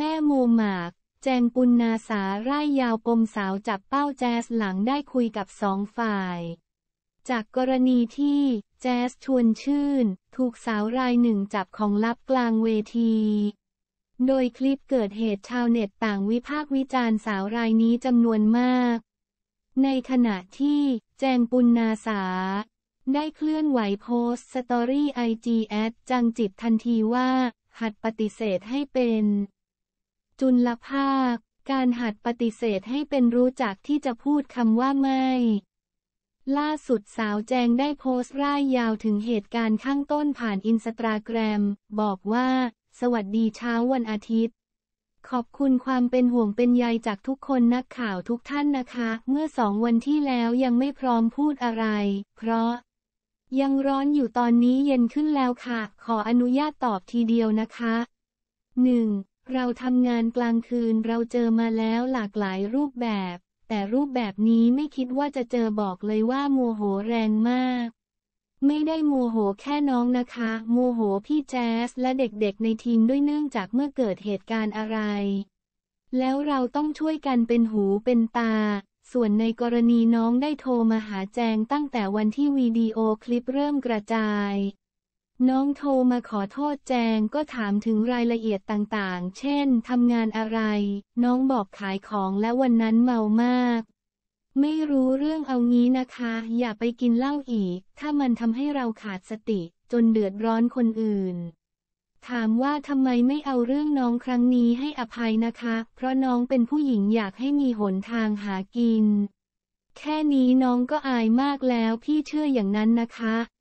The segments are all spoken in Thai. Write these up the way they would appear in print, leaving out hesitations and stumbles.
แม่โมหมาก แจงปุณณาสาร่ายยาวปมสาวจับเป้าแจ๊สหลังได้คุยกับสองฝ่ายจากกรณีที่แจ๊สชวนชื่นถูกสาวรายหนึ่งจับของลับกลางเวทีโดยคลิปเกิดเหตุชาวเน็ตต่างวิพากษ์วิจารณ์สาวรายนี้จำนวนมากในขณะที่แจงปุณณาสาได้เคลื่อนไหวโพสต์สตอรี่IG แอดจังจิตทันทีว่าหัดปฏิเสธให้เป็นจุลภาคการหัดปฏิเสธให้เป็นรู้จักที่จะพูดคำว่าไม่ล่าสุดสาวแจงได้โพสต์ร่ายยาวถึงเหตุการณ์ข้างต้นผ่านอินสตาแกรมบอกว่าสวัสดีเช้าวันอาทิตย์ขอบคุณความเป็นห่วงเป็นใยจากทุกคนนักข่าวทุกท่านนะคะเมื่อ2 วันที่แล้วยังไม่พร้อมพูดอะไรเพราะยังร้อนอยู่ตอนนี้เย็นขึ้นแล้วค่ะขออนุญาตตอบทีเดียวนะคะ 1. เราทำงานกลางคืนเราเจอมาแล้วหลากหลายรูปแบบแต่รูปแบบนี้ไม่คิดว่าจะเจอบอกเลยว่าโมโหแรงมากไม่ได้โมโหแค่น้องนะคะโมโหพี่แจ๊สและเด็กๆในทีมด้วยเนื่องจากเมื่อเกิดเหตุการณ์อะไรแล้วเราต้องช่วยกันเป็นหูเป็นตาส่วนในกรณีน้องได้โทรมาหาแจงตั้งแต่วันที่วิดีโอคลิปเริ่มกระจายน้องโทรมาขอโทษแจงก็ถามถึงรายละเอียดต่างๆเช่นทำงานอะไรน้องบอกขายของและวันนั้นเมามากไม่รู้เรื่องเอางี้นะคะอย่าไปกินเหล้าอีกถ้ามันทำให้เราขาดสติจนเดือดร้อนคนอื่นถามว่าทำไมไม่เอาเรื่องน้องครั้งนี้ให้อภัยนะคะเพราะน้องเป็นผู้หญิงอยากให้มีหนทางหากินแค่นี้น้องก็อายมากแล้วพี่เชื่ออย่างนั้นนะคะ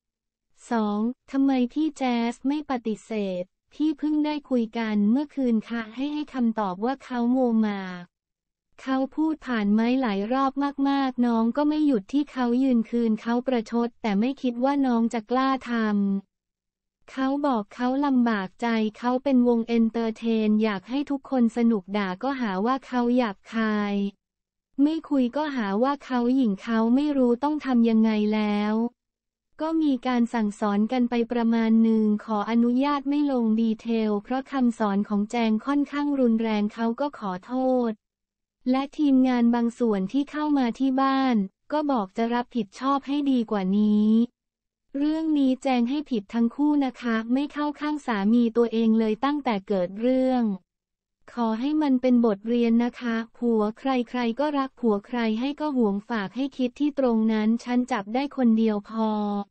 2. ทำไมพี่แจ๊สไม่ปฏิเสธพี่เพิ่งได้คุยกันเมื่อคืนค่ะให้คำตอบว่าเขาโมมาเขาพูดผ่านไม้หลายรอบมากๆน้องก็ไม่หยุดที่เขายืนคืนเขาประชดแต่ไม่คิดว่าน้องจะกล้าทำเขาบอกเขาลำบากใจเขาเป็นวงเอนเตอร์เทนอยากให้ทุกคนสนุกด่าก็หาว่าเขาหยาบคายไม่คุยก็หาว่าเขาหยิ่งเขาไม่รู้ต้องทำยังไงแล้วก็มีการสั่งสอนกันไปประมาณหนึ่งขออนุญาตไม่ลงดีเทลเพราะคำสอนของแจงค่อนข้างรุนแรงเขาก็ขอโทษและทีมงานบางส่วนที่เข้ามาที่บ้านก็บอกจะรับผิดชอบให้ดีกว่านี้เรื่องนี้แจงให้ผิดทั้งคู่นะคะไม่เข้าข้างสามีตัวเองเลยตั้งแต่เกิดเรื่องขอให้มันเป็นบทเรียนนะคะผัวใครๆก็รักผัวใครให้ก็หวงฝากให้คิดที่ตรงนั้นฉันจับได้คนเดียวพอ